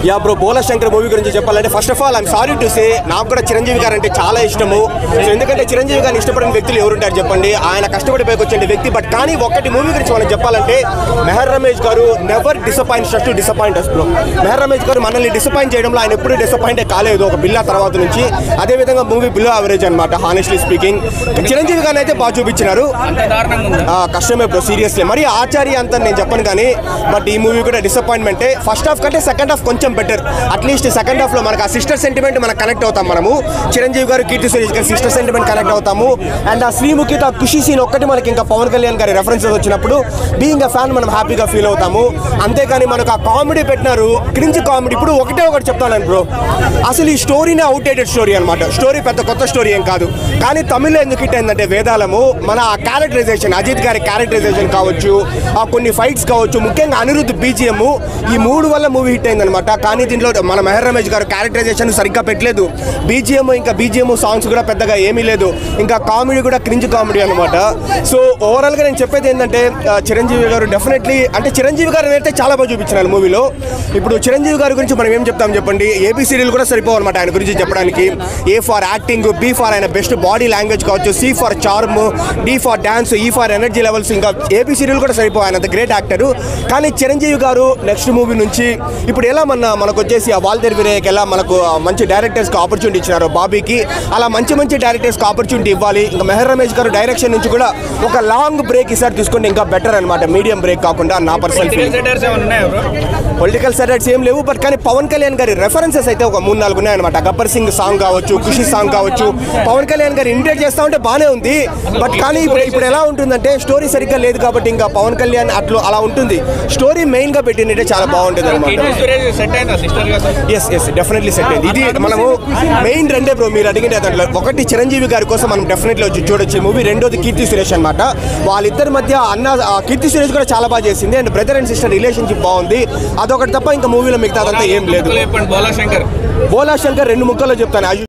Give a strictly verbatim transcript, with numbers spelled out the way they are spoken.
Yeah bro, Bhola Shankar movie గురించి చెప్పాలంటే first of all I'm sorry to say, నాకు కూడా చిరంజీవి గారు అంటే చాలా ఇష్టము. సో ఎందుకంటే చిరంజీవి గారిని ఇష్టపడిన వ్యక్తులు ఎవరుంటారు చెప్పండి, ఆయన కష్టపడి పైకి వచ్చే వ్యక్తి. బట్ కానీ ఒక్కటి మూవీ గురించి మనం చెప్పాలంటే, Meher Ramesh garu never disappoints to disappoint us bro. Meher Ramesh garu మనల్ని డిసప్పాయింట్ చేయడంలో ఆయన ఎప్పుడు డిసప్పాయింట్ కాలేదు ఒక బిల్లా తర్వాత నుంచి. అదేవిధంగా మూవీ బిలో యావరేజ్ అనమాట హానెస్ట్లీ స్పీకింగ్. చిరంజీవి గారిని అయితే బాగా చూపించినారు, కష్టమే బ్రో సీరియస్లీ. మరి ఆచార్య అంత నేను చెప్పను కానీ, బట్ ఈ మూవీ కూడా డిసప్పాయింట్మెంటే. ఫస్ట్ హాఫ్ కంటే సెకండ్ హాఫ్ కొంచెం బెటర్. అట్లీస్ట్ సెకండ్ హాఫ్ లో మనకు ఆ సిస్టర్ సెంటిమెంట్ మనకు కనెక్ట్ అవుతాం మనము. చిరంజీవి గారు కీర్తి సురేష్ గారి సిస్టర్ సెంటిమెంట్ కనెక్ట్ అవుతాము. అండ్ ఆ శ్రీముఖితో ఖుషి సీన్ ఒక్కటి మనకి ఇంకా పవన్ కళ్యాణ్ గారి రెఫరెన్సెస్ వచ్చినప్పుడు బీయింగ్ అ ఫ్యాన్ మనం హ్యాపీగా ఫీల్ అవుతాము. అంతేకాని మనకు ఆ కామెడీ పెట్టినారు, క్రింజ్ కామెడీ. ఇప్పుడు ఒకటే ఒకటి చెప్తాను బ్రో, అసలు ఈ స్టోరీనే అవుట్డేటెడ్ స్టోరీ అనమాట. స్టోరీ పెద్ద కొత్త స్టోరీ ఏం కాదు. కానీ తమిళ్లో ఎందుకు హిట్ అయిందంటే వేదాలము, మన ఆ క్యారెక్టరైజేషన్, అజిత్ గారి క్యారెక్టరైజేషన్ కావచ్చు, ఆ కొన్ని ఫైట్స్ కావచ్చు, ముఖ్యంగా అనిరుద్ధ్ బీజిఎం, ఈ మూడు వల్ల మూవీ హిట్ అయిందనమాట. కానీ దీంట్లో మన మెహర్ రమేష్ గారు క్యారెక్టరైజేషన్ సరిగ్గా పెట్టలేదు. బీజిఎం ఇంకా బీజిఎం సాంగ్స్ కూడా పెద్దగా ఏమీ లేదు. ఇంకా కామెడీ కూడా క్రింజ్ కామెడీ అనమాట. సో ఓవరాల్గా నేను చెప్పేది ఏంటంటే, చిరంజీవి గారు డెఫినెట్లీ అంటే చిరంజీవి గారు అయితే చాలా బాగా చూపించినారు మూవీలో. ఇప్పుడు చిరంజీవి గారి గురించి మనం ఏం చెప్తాం చెప్పండి, ఏబీ సీరియల్ కూడా సరిపోవన్నమాట ఆయన గురించి చెప్పడానికి. A for acting, B for ఆయన బెస్ట్ బాడీ లాంగ్వేజ్ కావచ్చు, C for charm, D for dance, E for energy levels, ఇంకా ఏబీ సీరియల్ కూడా సరిపో ఆయన గ్రేట్ యాక్టర్. కానీ చిరంజీవి గారు నెక్స్ట్ మూవీ నుంచి ఇప్పుడు ఎలా మన మనకు వచ్చేసి ఆ వాల్తేరు వీరయ్యకి ఎలా మనకు మంచి డైరెక్టర్స్కి ఆపర్చునిటీ ఇచ్చినారు బాబీకి, అలా మంచి మంచి డైరెక్టర్స్కి ఆపర్చునిటీ ఇవ్వాలి. ఇంకా మెహర్ రమేష్ గారు డైరెక్షన్ నుంచి కూడా ఒక లాంగ్ బ్రేక్ ఈసారి తీసుకుంటే ఇంకా బెటర్ అనమాట, మీడియం బ్రేక్ కాకుండా. నా పర్సనల్ పొలిటికల్ సెటైర్స్ ఏం లేవు, బట్ కానీ పవన్ కళ్యాణ్ గారి రెఫరెన్సెస్ అయితే ఒక మూడు నాలుగు ఉన్నాయన్నమాట. గబ్బర్ సింగ్ సాంగ్ కావచ్చు, ఖుషి సాంగ్ కావచ్చు, పవన్ కళ్యాణ్ గారు ఇమిటేట్ చేస్తా ఉంటే బాగానే ఉంది. బట్ కానీ ఇప్పుడు ఇప్పుడు ఎలా ఉంటుందంటే, స్టోరీ సరిగ్గా లేదు కాబట్టి ఇంకా పవన్ కళ్యాణ్ అట్లా అలా ఉంటుంది. స్టోరీ మెయిన్ గా పెట్టినట్టే చాలా బాగుంటుంది అనమాట. ఎస్ ఎస్ డెఫినెట్లీ సెట్ అయింది. ఇది మనము మెయిన్ రెండే బ్రో మీరు అడిగిన దాంట్లో. ఒకటి చిరంజీవి గారి కోసం మనం డెఫినెట్లీ వచ్చి చూడొచ్చు మూవీ. రెండోది కీర్తి సురేష్ అనమాట. వాళ్ళిద్దరి మధ్య అన్న కీర్తి సురేష్ కూడా చాలా బాగా చేసింది. And brother and sister relationship బాగుంది. అదొకటి తప్ప ఇంకా మూవీలో మిగతాదంతా ఏం లేదు. బోలా శంకర్ రెండు ముక్కల్లో చెప్తాను.